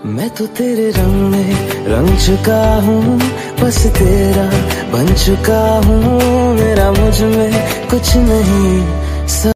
मैं तो तेरे रंग में रंग चुका हूँ, बस तेरा बन चुका हूँ। मेरा मुझ में कुछ नहीं।